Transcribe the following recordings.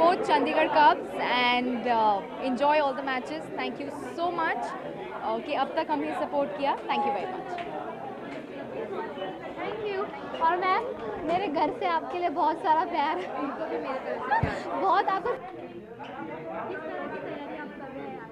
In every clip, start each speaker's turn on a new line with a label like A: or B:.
A: support Chandigarh Cubs and enjoy all the matches. Thank you so much कि अब तक हमें सपोर्ट किया. Thank you very much.
B: Thank you. और ma'am, मेरे घर से आपके लिए बहुत सारा प्यार.
A: उनको भी मेरे तरफ से प्यार.
B: बहुत आपको किस तरह की तैयारी आप कर रहे हैं?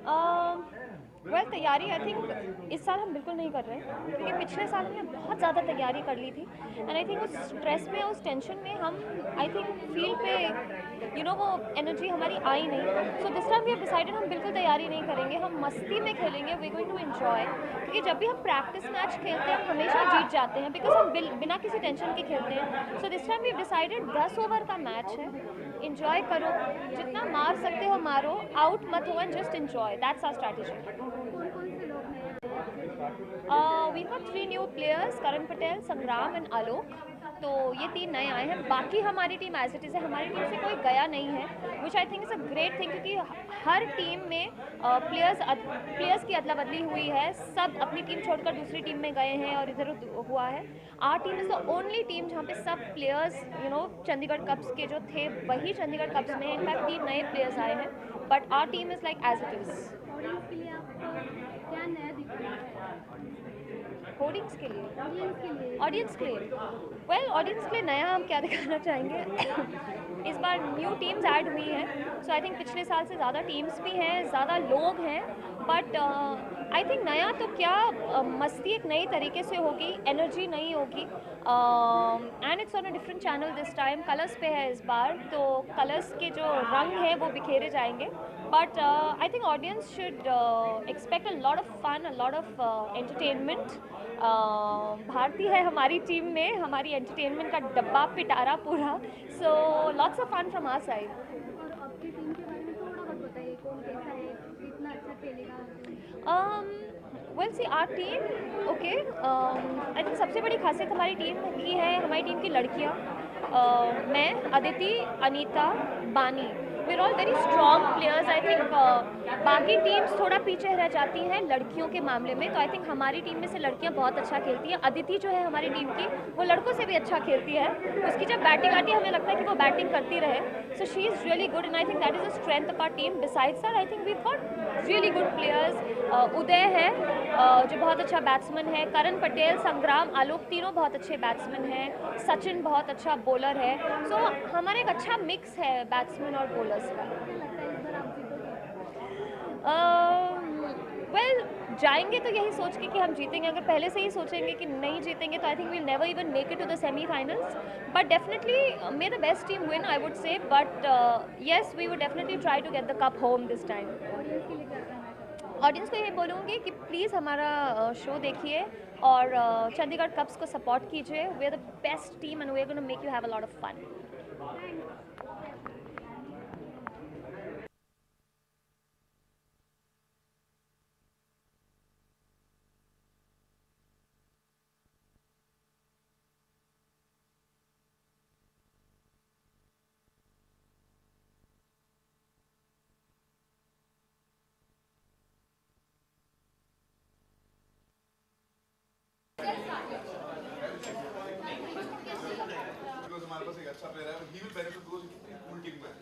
C: तैयारी आई थिंक इस साल हम बिल्कुल नहीं कर रहे हैं, क्योंकि पिछले साल हमने बहुत ज़्यादा तैयारी कर ली थी. एंड आई थिंक उस स्ट्रेस में, उस टेंशन में हम आई थिंक फील्ड पे वो एनर्जी हमारी आई नहीं. So this time we have decided हम बिल्कुल तैयारी नहीं करेंगे, हम मस्ती में खेलेंगे. वी गोइंग टू एंजॉय, क्योंकि जब भी हम प्रैक्टिस मैच खेलते हैं हम हमेशा जीत जाते हैं, बिकॉज हम बिना किसी टेंशन के खेलते हैं. So this time we have decided 10 over का मैच है. इंजॉय करो, जितना मार सकते हो मारो, आउट मत हो and just enjoy. That's our strategy. We got 3 new players, Karan Patel, Sangram and आलोक. तो ये 3 नए आए हैं. बाकी हमारी टीम एज इट इज़ है, हमारी टीम से कोई गया नहीं है, which I think is a great thing, क्योंकि हर टीम में प्लेयर्स की अदला बदली हुई है. सब अपनी टीम छोड़कर दूसरी टीम में गए हैं और इधर हुआ है. Our team is the only team जहाँ पे सब प्लेयर्स चंडीगढ़ कप्स के जो थे वही चंडीगढ़ कप्स में. इनफैक्ट 3 नए प्लेयर्स आए हैं, but our team is like as it is.
B: Audience के लिए आपको क्या नया दिखा है?
C: होर्डिंग्स के लिए,
B: ऑडियंस के लिए
C: ऑडियंस के लिए नया हम क्या दिखाना चाहेंगे. इस बार न्यू टीम्स ऐड हुई हैं. सो आई थिंक पिछले साल से ज़्यादा टीम्स भी हैं, ज़्यादा लोग हैं. बट आई थिंक नया तो क्या, मस्ती एक नई तरीके से होगी, एनर्जी नई होगी. And it's on a different channel this time. Colors पे है इस बार, तो कलर्स के जो रंग हैं वो बिखेरे जाएंगे. But I think audience should expect a lot of fun, a lot of entertainment. Bharti है हमारी टीम में, हमारी एंटरटेनमेंट का डब्बा पिटारा पूरा. So lots of fun from our side.
B: और आपकी टीम के बारे में थोड़ा बहुत बताइए, कौन कैसा है, कितना अच्छा खेलेगा?
C: Well see our team, okay, I think सबसे बड़ी खासियत हमारी टीम की है, हमारी टीम की लड़कियाँ. मैं, Aditi, Anita, Bani, we are all very strong players. I think बाकी टीम्स थोड़ा पीछे रह जाती हैं लड़कियों के मामले में. तो आई थिंक हमारी टीम में से लड़कियां बहुत अच्छा खेलती हैं. अदिति जो है हमारी टीम की, वो लड़कों से भी अच्छा खेलती है. उसकी जब बैटिंग आती है हमें लगता है कि वो बैटिंग करती रहे. So she is really good and I think that is the strength of our team. Besides that I think we got really good players. Uday है जो बहुत अच्छा बैट्समैन है. करण पटेल, संग्राम, आलोक, तीनों बहुत अच्छे बैट्समैन हैं. सचिन बहुत अच्छा बॉलर है. सो हमारा एक अच्छा मिक्स है बैट्समैन और बॉलर्स का. वेल जाएंगे तो यही सोच के कि हम जीतेंगे. अगर पहले से ही सोचेंगे कि नहीं जीतेंगे तो I think we'll never even make it to the semifinals. But definitely may the best team win, I would say. But yes, we would definitely try to get the cup home this time. Audience को ये बोलूँगी कि please हमारा show देखिए और Chandigarh cups को support कीजिए. We are the best team and we are gonna make you have a lot of fun.
D: हमारे पास एक अच्छा प्लेयर है, he will benefit because full team में.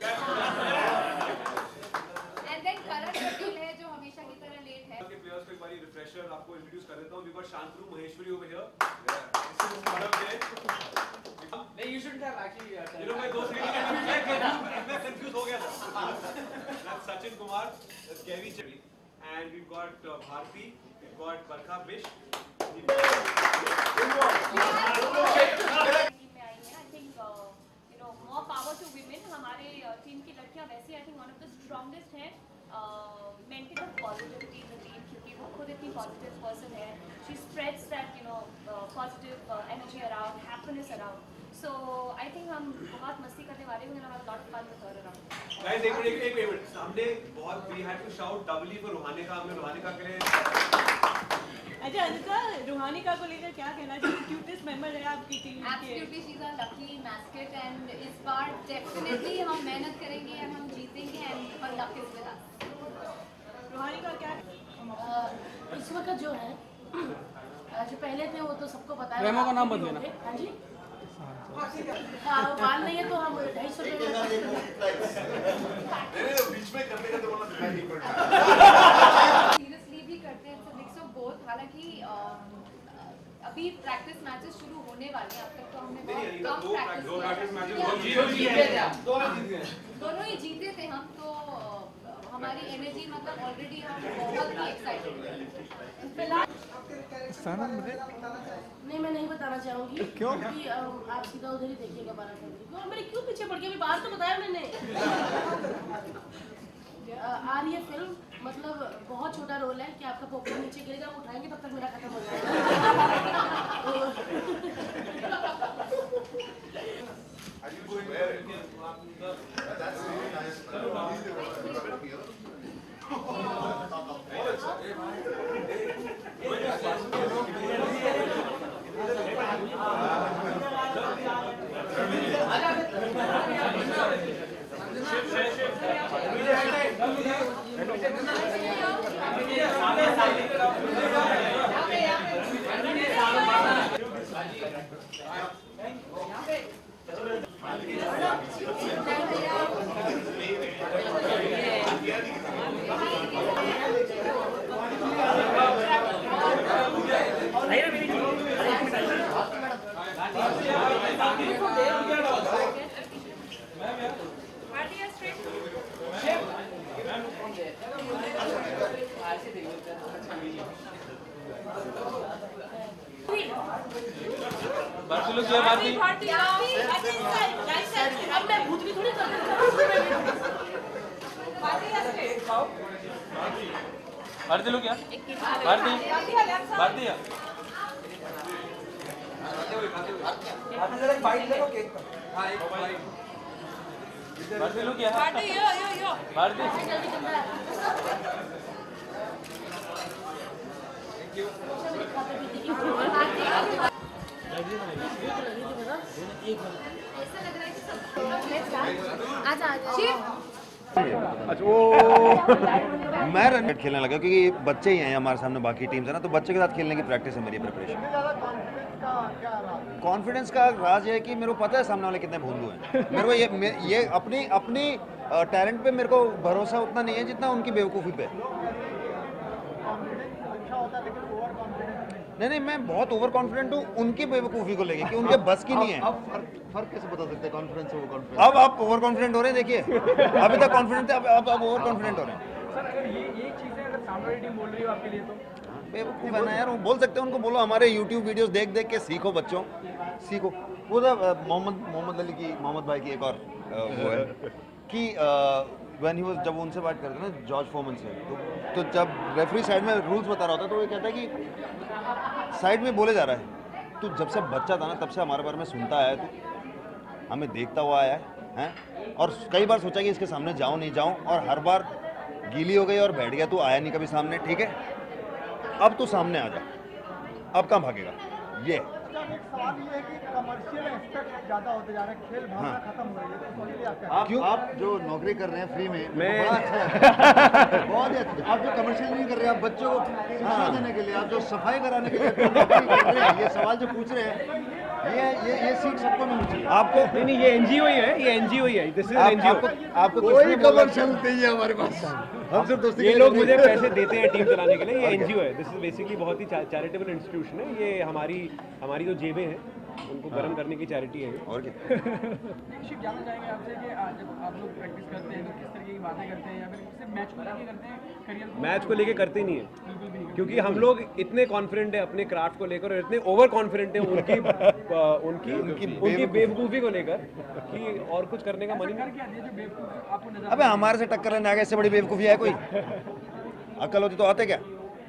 A: And then करण पटेल है जो हमेशा की तरह लेट है.
D: के प्लेयर्स को एक बारी रिफ्रेशर आपको इंट्रोड्यूस कर देता हूँ. We got Shantanu Maheshwari over here. This is part of it.
E: नहीं, you shouldn't have actually.
D: मैं दो सीरीज मैं कंफ्यूज हो गया था. That's Sachin Kumar, that's Kevin Cherry, and we've got Bharti, we've got Barkha Bish.
C: more power to women. हमारे team की लड़कियां वैसे I think one of the strongest हैं. Maintain of positivity in the team, क्योंकि वो खुद इतनी positive person है. She spreads that positive energy around, happiness around. So I think हम बहुत मस्ती करने वाले हैं. Have lot of fun with her around.
D: Guys एक मिनट हमने बहुत we had to shout doubly for Ruhani का. हमने रूहानी का के लिए.
F: अच्छा अनिता, रूहानिका को लेकर क्या कहना चाहिए? क्यूटेस्ट मेंबर है आपकी टीम के.
A: Absolutely, she's a lucky mascot and इस बार definitely हम मेहनत करेंगे and हम जीतेंगे and her luck is with us.
F: Ruhanika क्या
G: इस वक्त जो है जो पहले थे वो तो सबको पता है.
E: रेमो का नाम बदलेना.
G: हाँ जी, हाँ वो बाल नहीं है तो हम 250 रुपये
H: बीच में करने का तो बोलना दिखाई नहीं पड़ता।
A: सीरियसली भी करते हैं, it's a mix of both. हालांकि अभी प्रैक्टिस मैचेस शुरू होने वाले हैं, अब तक तो हमने बहुत कम प्रैक्टिस मैचेस दोनों ही जीते थे हम, तो हमारी एनर्जी मतलब ऑलरेडी हम बहुत ही एक्साइटेड हैं।
G: नहीं मैं नहीं बताना चाहूँगी क्योंकि आप सीधा उधर ही देखिएगा 12 फरवरी को। मैंने क्यों पीछे पड़ गया, अभी बाहर तो बताया मैंने। आ रही है फिल्म, मतलब बहुत छोटा रोल है कि आपका पॉपकॉर्न नीचे गिरेगा, हम उठाएंगे तब तक मेरा खत्म हो जाएगा।
H: That's really nice.
G: अब मैं भूत भी थोड़ी कर
E: भारती लोग क्या भारती भारती लोग क्या भारती
I: अच्छा वो मैं रन खेलने लगा क्योंकि बच्चे ही हैं हमारे सामने, बाकी टीम्स है ना, तो बच्चे के साथ खेलने की प्रैक्टिस है मेरी, प्रिपरेशन। कॉन्फिडेंस का राज है कि मेरे को पता है सामने वाले कितने भोंदू हैं। मेरे को ये अपनी टैलेंट पे मेरे को भरोसा उतना नहीं है जितना उनकी बेवकूफ़ी पे। नहीं मैं बहुत ओवर कॉन्फिडेंट हूँ उनकी बेवकूफ़ी को लेके कि उनके बस की नहीं है।
H: अब फर्क कैसे बता सकते हैं कॉन्फिडेंस से वो कॉन्फिडेंस?
I: अब आप ओवर कॉन्फिडेंट हो रहे हैं, देखिए अभी तक कॉन्फिडेंट थे, अब ओवर कॉन्फिडेंट हो रहे हैं।
E: सर अगर ये चीज़ें अगर सामने वाली टीम बोल रही हो आपके लिए तो
I: बेवकूफ़ है ना यार, वो बोल सकते हैं, उनको बोलो हमारे YouTube वीडियोस देख के सीखो बच्चों, सीखो। वो मोहम्मद अली की, मोहम्मद भाई की एक और वो है कि जब वो उनसे बात करते हैं ना जॉर्ज फोमन से, तो जब रेफरी साइड में रूल्स बता रहा होता है तो वो कहता है कि साइड में बोले जा रहा है, तू जब से बच्चा था ना तब से हमारे बारे में सुनता आया, तू हमें देखता हुआ आया है, और कई बार सोचा कि इसके सामने जाऊँ नहीं जाऊँ, और हर बार गीली हो गई और बैठ गया, तू आया नहीं कभी सामने, ठीक है अब तू सामने आ जा, अब कहाँ भागेगा ये।
J: एक सवाल ये है कि कमर्शियल एस्पेक्ट ज़्यादा होते जा रहे हैं, खेल भावना खत्म हो रही है, तो इसलिए
H: आप जो नौकरी कर रहे हैं फ्री में,
I: मैं
H: बड़ा अच्छा है। बहुत ही अच्छा। आप जो कमर्शियल नहीं कर रहे, आप बच्चों को शिक्षा देने के लिए, आप जो सफाई कराने के लिए नौकरी कर रहे हैं, ये सवाल जो पूछ रहे हैं, ये सीट सबको मिलनी चाहिए।
I: आपको
E: नहीं ये एनजीओ ही है, ये एनजीओ ही है, दिस इज एनजीओ।
I: आपको
H: कोई कमर्शियल नहीं है हमारे पास, हम सिर्फ दोस्ती।
E: ये लोग मुझे पैसे देते हैं टीम चलाने के लिए, ये एनजीओ है, दिस इज बेसिकली बहुत ही चैरिटेबल इंस्टीट्यूशन है, ये हमारी जो जेबें हैं उनको गर्म करने की चैरिटी है।
I: और क्या
J: शिव जानना चाहेंगे आपसे कि जब आप लोग प्रैक्टिस करते हैं तो किस तरीके की बातें करते हैं, या फिर सिर्फ मैच को लेके करते हैं, करियर को?
E: मैच को लेके करते नहीं है क्योंकि हम लोग इतने कॉन्फिडेंट है अपने क्राफ्ट को लेकर और इतने ओवर कॉन्फिडेंट है उनकी बेवकूफ़ी को लेकर कि और कुछ करने का मन ही नहीं।
J: क्या जो बेवकूफ आपको नजर
I: अबे हमारे से टक्कर लेने आगे, इससे बड़ी बेवकूफ़ी है कोई? अक्ल होती तो आते क्या?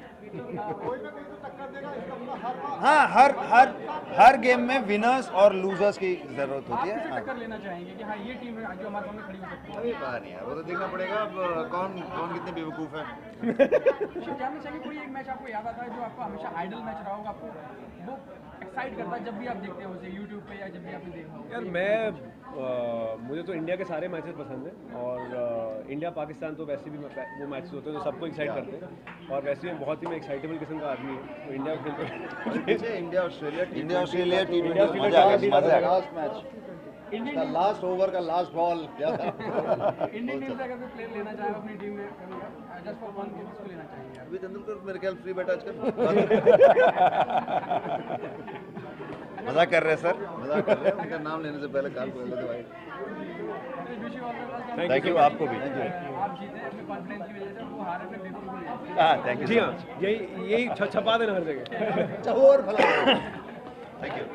I: हाँ, हर गेम में विनर्स और लूजर्स की जरूरत होती है।
J: टक्कर लेना चाहेंगे कि हाँ ये टीम है जो हमारे सामने खड़ी हो सकती है?
H: अभी बात नहीं है, वो तो देखना पड़ेगा अब कौन कितने बेवकूफ़ है।
J: शिव जानना चाहिए कोई एक मैच आपको याद आता है जो आपको हमेशा आइडल मैच रहा होगा, आपको वो एक्साइट करता है जब भी आप देखते हो उसे यूट्यूब पे या जब भी आपने देखा हो?
E: यार मुझे तो इंडिया के सारे मैचेस पसंद हैं और इंडिया पाकिस्तान तो वैसे भी वो मैचेस होते हैं जो सबको एक्साइट करते हैं, और वैसे भी बहुत ही मैं एक्साइटेबल किस्म का आदमी हूँ, तो इंडिया को खेलते
H: इंडिया
I: इंडिया ऑस्ट्रेलिया T20 मजा आ गया, मजा आ गया।
H: लास्ट मैच, लास्ट ओवर का लास्ट बॉल क्या था?
J: इंडियन टीम से अगर कोई प्लेयर लेना चाहे अपनी टीम में जस्ट फॉर फन किसको लेना चाहिए?
H: अभी तेंदुलकर मेरे ख्याल फ्री बैठा आजकल।
I: मजाक कर रहे हैं सर।
H: मजाक कर रहे हैं, उनका नाम लेने से पहले काल को ले भाई।
I: थैंक यू, आपको भी।
J: आप जीते अपने कॉन्फिडेंस की वजह से, वो हारे अपने पेपर को लेते।
I: हाँ, थैंक यू।
E: जी हाँ, यही छपा देना हर जगह।
H: चहोर फला।
I: Thank you.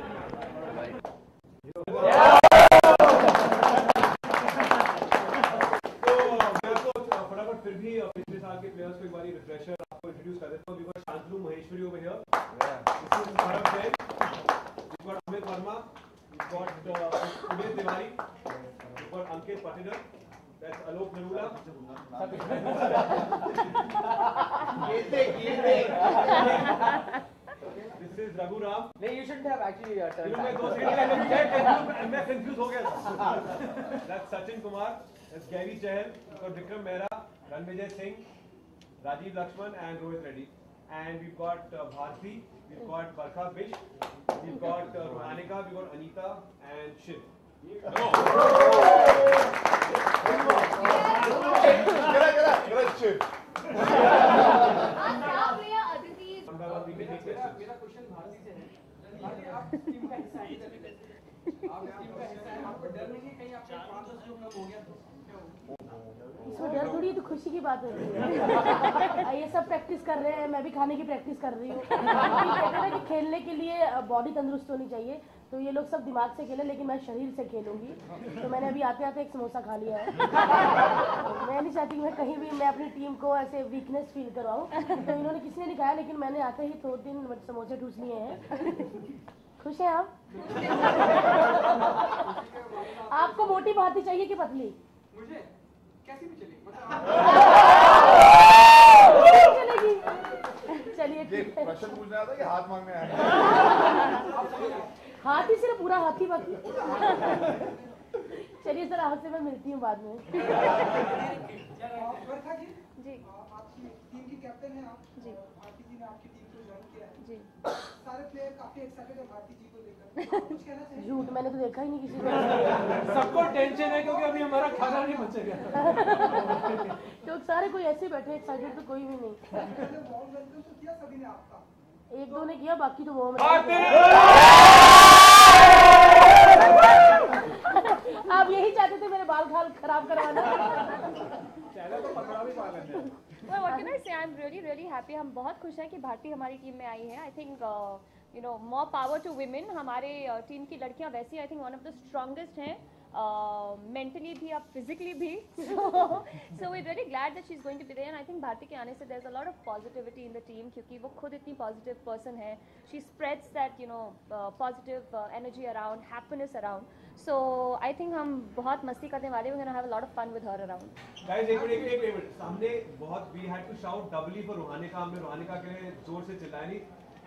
D: फटाफट फिर भी पिछले साल के प्लेयर्स को एक बार रिफ्रेशर आपको इंट्रोड्यूस कर देता हूँ। We got Shantanu Maheshwari over here. This is Bharat Jain. We've got Amit Verma. We've got Uday Tiwari. We've got Ankit Patidar. That's Alok Narula. This is Raghu Ram.
J: No, you shouldn't have actually turned
D: मैं दो second मैं confuse हो गया था। That's Sachin Kumar. That's Gary Chahal. We've got Vikram Mehra, Ranvijay Singh, Rajiv Lakshman, and Rohit Reddy. And we've got Bharti. We've got Barkha Bish. We've got Ruhanika. We've got Anita and Shiv.
J: मेरा question Bharti से है। भारती, आप इस team का हिस्सा हैं, आप इस टीम का हिस्सा हैं, आपको डर नहीं है कहीं आपके 5-10 जो कम हो गया तो?
G: इसमें डर थोड़ी, तो खुशी की बात होती है। ये सब प्रैक्टिस कर रहे हैं, मैं भी खाने की प्रैक्टिस कर रही हूँ। कहते हैं ना कि खेलने के लिए बॉडी तंदुरुस्त होनी चाहिए, तो ये लोग सब दिमाग से खेले, लेकिन मैं शरीर से खेलूंगी। तो मैंने अभी आते आते एक समोसा खा लिया है। मैं नहीं चाहती मैं कहीं भी मैं अपनी टीम को ऐसे वीकनेस फील करवाऊँ, तो इन्होंने किसी ने नहीं खाया, लेकिन मैंने आते ही 2-3 समोसे ठूस लिए हैं। खुश हैं आप? आपको मोटी भाती चाहिए कि पतली?
J: मुझे कैसी भी चलेगी,
G: चलेगी। चलिए ठीक है।
H: प्रश्न पूछने आता कि हाथ मांगने आया?
G: हाथी सिर्फ पूरा हाथी बाकी। चलिए सर, आपसे मैं मिलती हूँ बाद में।
J: बरखा जी,
C: जी
J: आपकी टीम की कैप्टन है आप।
C: जी
J: भारती जी ने आपकी टीम को ज्वाइन किया है।
C: जी
J: सारे प्लेयर काफी एक्साइटेड है भारती जी को लेकर, कुछ कहना चाहिए?
G: झूठ, मैंने तो देखा ही नहीं किसी को।
J: सबको टेंशन है क्योंकि अभी हमारा खाना नहीं बचेगा।
G: क्योंकि सारे कोई ऐसे बैठे, एक्साइटेड तो कोई भी नहीं।
J: पहले वार्म वेलकम तो किया सभी ने आपका,
G: एक दो ने किया, बाकी तो वो आप यही चाहते थे मेरे बाल खाल खराब करवाना।
J: तो पकड़ा भी पा लेते हैं।
C: Well, what can I say? I'm really happy. हम बहुत खुश हैं कि भारती हमारी टीम में आई है। I think more power to women. हमारे टीम की लड़कियां वैसी I think one of the strongest हैं, mentally भी और physically भी. So we're really glad that she's going to be there. And I think Bharti के आने से there's a lot of positivity in the team, क्योंकि वो खुद इतनी positive person है. She spreads that positive energy around, happiness around. So I think हम बहुत मस्ती करने वाले हैं. We're gonna have a lot of fun with her around.
D: Guys, एक मिनट सामने बहुत we had to shout doubly for रुहानिका. हमने रुहानिका के लिए जोर से चिल्लाया नहीं।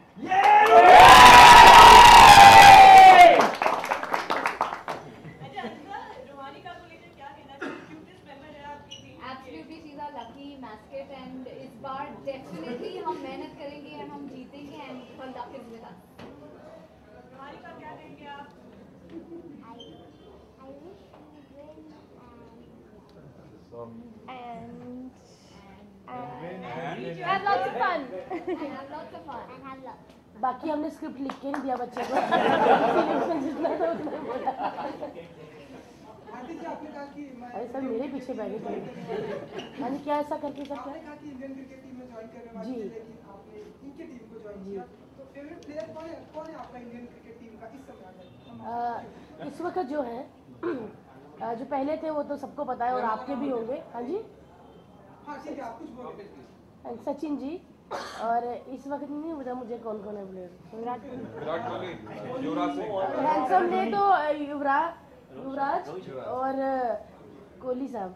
F: रुहानिका को लेकर क्या कहना चाहिए? क्यूटेस्ट मेंबर है आपकी टीम।
A: Absolutely, she's our lucky mascot and इस बार definitely हम मेहनत करेंगे and हम जीतेंगे and her luck is with us.
F: रुहानिका क्या कहेंगे आप?
C: And have lots of fun.
A: And have lots of fun.
G: बाकी हमने स्क्रिप्ट लिख के नहीं दिया बच्चे को, इसीलिए उसने जितना था उतना ही बोला।
J: भारती जी, आपने कहा कि मैं
G: अरे सर मेरे पीछे बैठे थे। हाँ जी, क्या ऐसा करके सर?
J: आपने कहा कि इंडियन क्रिकेट टीम में ज्वाइन करने वाली
G: जी।
J: थी, लेकिन आपने इनकी टीम को ज्वाइन किया। तो फेवरेट प्लेयर कौन है आपका इंडियन क्रिकेट टीम का इस समय?
G: इस वक्त जो है जो पहले थे वो तो सबको पता है, और आपके भी होंगे। हाँ जी,
J: हाँ ठीक है, आप कुछ बोलो।
G: सचिन जी, और इस वक्त नहीं पता मुझे कौन कौन है प्लेयर।
D: विराट कोहली, युवराज सिंह।
G: हैंडसम ने तो युवराज और कोहली साहब।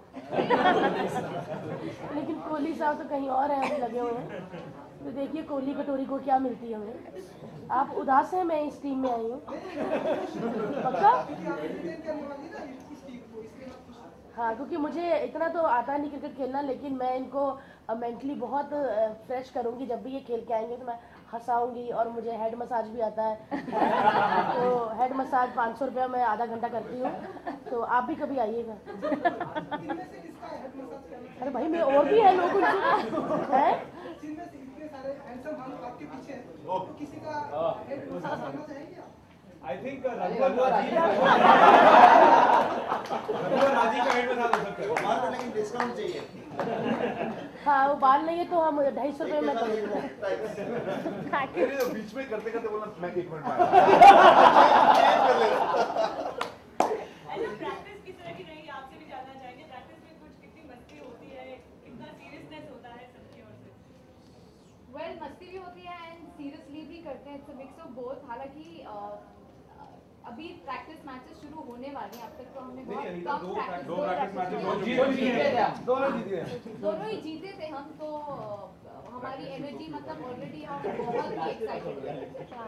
G: लेकिन कोहली साहब तो कहीं और है, अभी लगे हुए हैं। तो देखिए कोहली कटोरी को क्या मिलती है हमें। आप उदास हैं, मैं इस टीम में आई हूँ पक्का। हाँ, क्योंकि मुझे इतना तो आता नहीं क्रिकेट खेलना, लेकिन मैं इनको मेंटली बहुत फ्रेश करूँगी। जब भी ये खेल के आएंगे तो मैं हंसाऊंगी और मुझे हेड मसाज भी आता है। तो हेड मसाज 500 रुपया में आधा घंटा करती हूँ, तो आप भी कभी आइएगा। अरे भाई मैं और भी है लोग है
D: आई थिंक रघुवर राजी का हेड मसाज हो सकता है,
H: लेकिन डिस्काउंट चाहिए।
G: हाँ वो बाल नहीं है तो हम 250 रुपये में कर देंगे।
K: बीच में करते करते बोलना मैं 1 मिनट में
F: प्रैक्टिस किस तरह की रही आपसे भी जानना चाहेंगे। प्रैक्टिस में कुछ कितनी मस्ती होती है, कितना सीरियसनेस होता है सबकी ओर से?
A: वेल मस्ती भी होती है एंड सीरियसली भी करते हैं, it's a mix of both. हालांकि अभी प्रैक्टिस मैचेस शुरू होने वाले हैं, अब तक तो हमने बहुत कम प्रैक्टिस मैचेस दोनों ही जीते थे हम, तो हमारी एनर्जी मतलब ऑलरेडी हम बहुत ही एक्साइटेड हैं।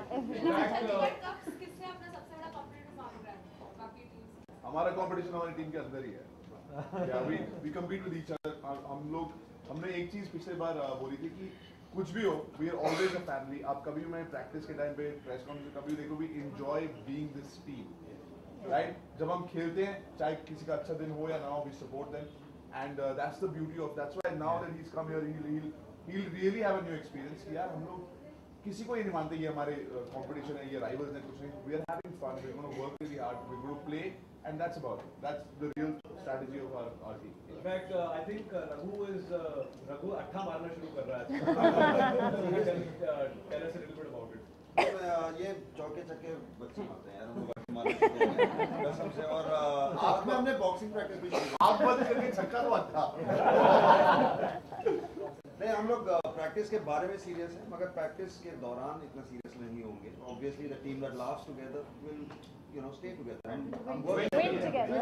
A: किससे अपना सबसे बड़ा कॉम्पिटिटिव मार्क रहा है बाकी टीम से?
K: हमारा कंपटीशन हमारी टीम के अंदर ही है। We compete with each other. हमने एक चीज पिछले बार बोली थी कि कुछ भी हो, we are always a family. आप कभी भी मैं प्रैक्टिस के टाइम पे प्रेस कॉन्फ्रेंस कभी देखो, we enjoy being this team, right? जब हम खेलते हैं, चाहे किसी का अच्छा दिन हो या ना हो, we support them and that's the beauty of, that's why now that he is come here he'll really have a new experience कि यार हम लोग किसी को ही नहीं मानते ये हमारे कंपटीशन है, ये राइवल्स है, कुछ नहीं। We are having fun, we are gonna work really hard, we are gonna play and that's about it. That's the real strategy of our team.
D: In fact I think Raghu अट्ठा मारना शुरू कर रहा है। Tell us a little bit about it.
H: ये चौके छक्के बच्चे होते हैं यार, हम लोग कसम से। और आप में हमने बॉक्सिंग प्रैक्टिस भी शुरू
K: आप बंद करके छक्का तो अच्छा।
H: नहीं, हम लोग प्रैक्टिस के बारे में सीरियस हैं, मगर प्रैक्टिस के दौरान इतना सीरियस नहीं होंगे। Obviously the team that laughs together will stay together and
C: win together.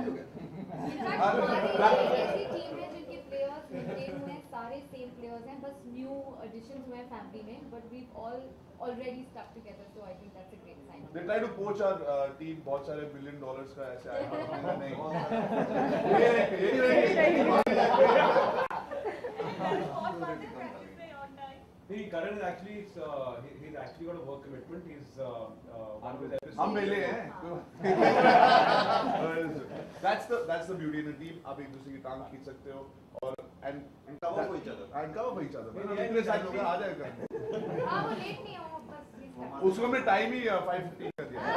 A: हमारी ऐसी टीम है जिनके प्लेयर्स मेंटेन हुए हैं, सारे सेम प्लेयर्स हैं, बस न्यू एडिशंस हुए हैं फैमिली में, but we all already stuck together, so I think that's a great sign.
K: They try to poach our team, बहुत सारे $1 billion का ऐसे आया नहीं।
D: Karan is actually he's actually got a work commitment. He's one with episode.
K: हम मिले हैं। That's the beauty in the team. आप एक दूसरे की टांग खींच सकते हो और and cover for each other. And cover for each other. इतने सारे लोग आ जाएगा।
A: हाँ वो लेट नहीं हो बस।
K: उसको हमने टाइम ही 5:15 कर दिया।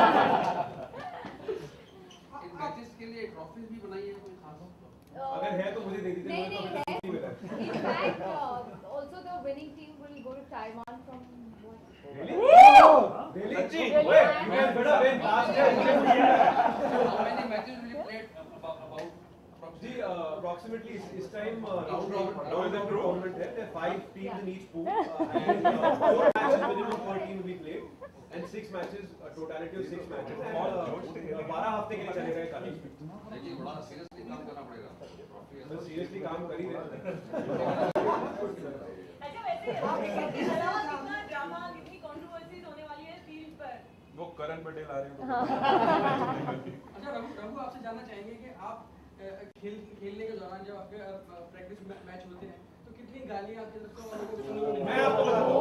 J: इन मैचेस के लिए ट्रॉफीज भी बनाई है कोई खास?
D: अगर है तो मुझे दे दीजिए।
A: नहीं है। In fact, also the winning team will go to Taiwan from what?
D: Really? Really? Wait, you guys better win last year.
J: How many matches will you play about?
D: See, approximately इस time round robin tournament है. There are 5 teams in each pool and 4 matches minimum per team will be played and 6 matches, a totality of 6 matches and 12 हफ्ते के लिए चलेगा ये college.
J: लेकिन बड़ा seriously काम करना पड़ेगा।
D: तो सीरियसली काम कर ही रहे हैं।
F: अच्छा वैसे इसके अलावा कितना ड्रामा, कितनी कंट्रोवर्सीज होने वाली है फील्ड पर?
K: वो करण पटेल आ रहे हैं।
J: अच्छा रघु आपसे जानना चाहेंगे कि आप खेलने के दौरान जब आपके प्रैक्टिस मैच होते हैं तो कितनी गालियां आपके तरफ से सुनने को मिलती हैं?
D: मैं आपको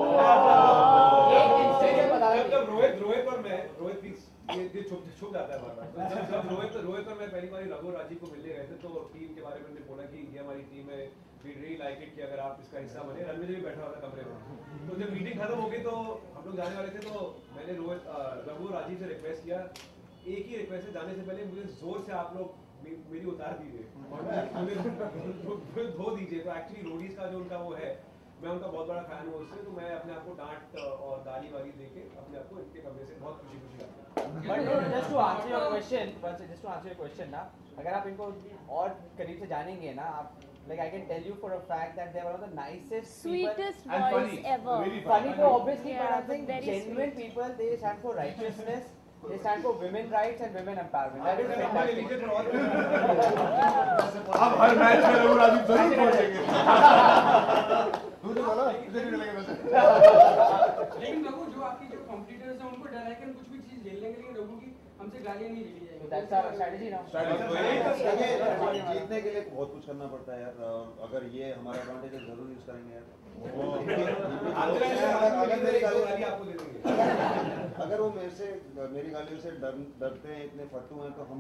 D: जब रोहित और मैं ये छुप जाता है बार-बार। जब रोहित और मैं पहली बार रघु राजीव को मिलने गए थे तो टीम के बारे में उन्होंने बोला कि ये हमारी टीम है, वी रियली लाइक इट कि अगर आप इसका हिस्सा बने। रणवीर भी बैठा हुआ था कमरे में, तो जब मीटिंग खत्म हो गई तो हम लोग जाने वाले थे, तो मैंने रघु राजीव से रिक्वेस्ट किया, एक ही रिक्वेस्ट है, जाने से पहले मुझे जोर से आप लोग मेरी उतार दीजिए और मुझे धो दीजिए। तो एक्चुअली रोडीज का जो उनका वो है, मैं उनका बहुत बड़ा फैन हूँ उससे, तो मैं अपने आप को डांट और गाली वाली देके अपने आप को इनके कमरे से बहुत खुशी करता हूँ।
L: But just to answer your question ना, अगर आप इनको और करीब से जानेंगे ना, आप like I can tell you for a fact that they are one of the nicest,
B: sweetest
L: people,
B: boys ever.
L: Funny to obviously,
B: Yeah,
L: but I think
B: very
L: genuine
B: sweet.
L: people. They stand for righteousness. They stand for women rights and women empowerment. That is fantastic.
K: अब हर match में रघु राजीव जरूर पहुंचेंगे। तुझे बोला तुझे नहीं मिलेगा वैसे।
J: लेकिन रघु जो आपकी जो कॉम्पिटिटर्स हैं उनको डर है कि हम कुछ भी चीज झेल लेंगे, लेकिन रघु की हमसे गालियाँ नहीं ली जाएंगी।
L: That's our strategy now.
I: जीतने के लिए बहुत कुछ करना पड़ता है यार, अगर ये हमारा एडवांटेज है जरूर यूज करेंगे यार। अगर वो मेरी गालियों से डरते हैं, इतने फट्टू हैं, तो हम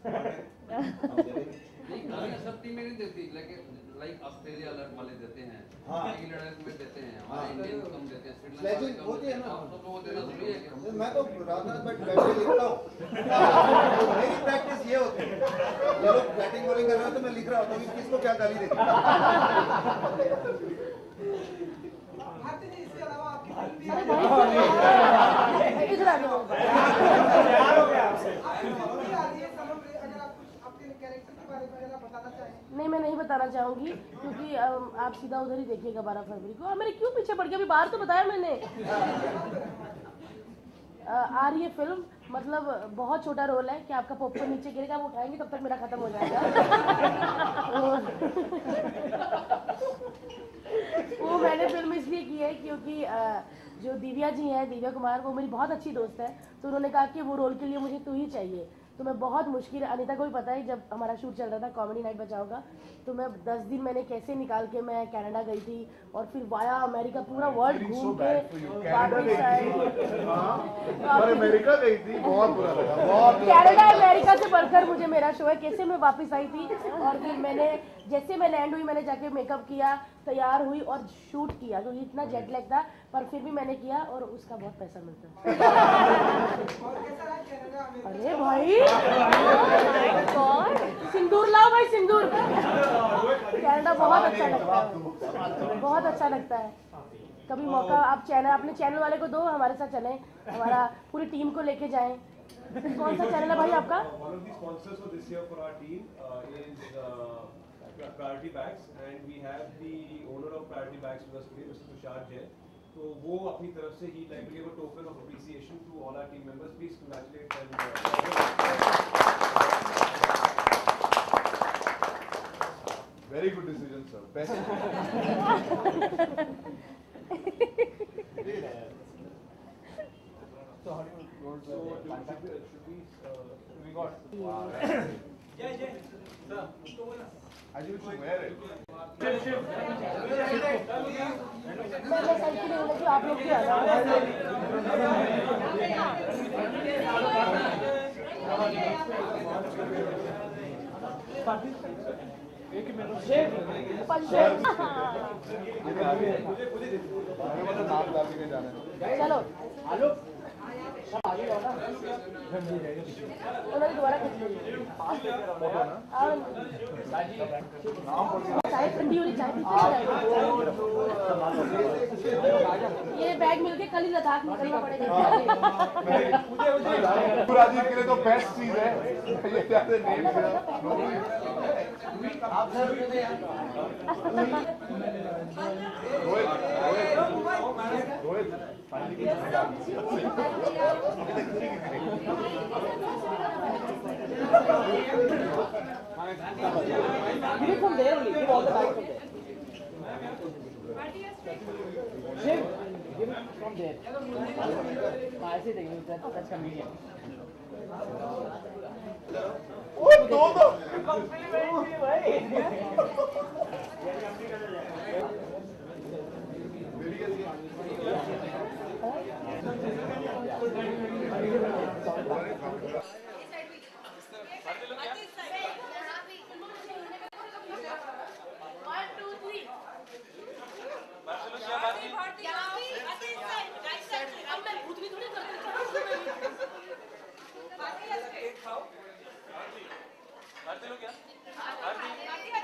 M: सब टीम में नहीं देती, लाइक ऑस्ट्रेलिया वाले देते हैं, इंग्लैंड में देते हैं, हमारे इंडियन कम देते हैं,
I: स्लेजिंग होती है ना,
M: तो वो देना जरूरी है क्या?
I: मैं तो रात रात बैठ के लिखता हूँ। मेरी प्रैक्टिस ये होती है, ये लोग बैटिंग बॉलिंग कर रहे हो तो मैं लिख रहा होता हूँ किसको क्या गाली देनी।
J: इसके अलावा आपकी
G: इधर आ जाओ। नहीं, मैं नहीं बताना चाहूंगी क्योंकि आप सीधा उधर ही देखिएगा 12 फरवरी को। मेरे क्यों पीछे पड़ गया, अभी बाहर तो बताया मैंने। आ रही है फिल्म, मतलब बहुत छोटा रोल है कि आपका पॉपकॉर्न नीचे गिरेगा, आप उठाएंगे तब तक मेरा खत्म हो जाएगा। वो मैंने फिल्म इसलिए की है क्योंकि जो दिव्या जी हैं, दिव्या कुमार, वो मेरी बहुत अच्छी दोस्त है, तो उन्होंने कहा कि वो रोल के लिए मुझे तू ही चाहिए। तो मैं बहुत मुश्किल, अनीता को भी पता है, जब हमारा शूट चल रहा था कॉमेडी नाइट बचाओगा, तो मैं 10 दिन मैंने कैसे निकाल के मैं कनाडा गई थी और फिर वाया अमेरिका पूरा वर्ल्ड घूम के वापस आई।
K: अमेरिका गई थी, बहुत बुरा लगा, बहुत।
G: कनाडा अमेरिका से बढ़कर मुझे मेरा शो है, कैसे मैं वापस आई थी और फिर मैंने जैसे मैं लैंड हुई मैंने जाके मेकअप किया, तैयार हुई और शूट किया, क्योंकि इतना जेट लैग था, पर फिर भी मैंने किया और उसका बहुत पैसा मिलता है। अरे भाई सिंदूर लाओ भाई, सिंदूर। कनाडा बहुत अच्छा लगता है, बहुत अच्छा लगता है। कभी मौका आप अपने चैनल वाले को दो, हमारे साथ चलें, हमारा पूरी टीम को लेके जाएं। कौन सा चैनल है भाई आपका?
D: Priority Bags, and we have the owner of Priority Bags with us today, Mr. Tushar Jain. तो वो अपनी तरफ से he like to give a token of appreciation to all our team members. Please congratulate them.
K: Very good decision, sir. Best.
L: So how do you roll the
D: we got
J: Jai Jai sir
K: I think we should wear it.
G: मैं selfie नहीं लगी, आप लोग क्या चलो उन्होंने दोबारा चाय ठंडी होनी चाहिए। ये बैग मिलके कल ही लद्दाख निकलना पड़ेगा।
K: राजीव के लिए तो बेस्ट चीज है ये ज्यादा name Rohit
L: Give it from there only. Give all the bags from there. Shiv, give it from there. I see that's convenient.
K: Oh, no.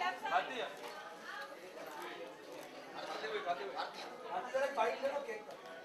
J: Bharti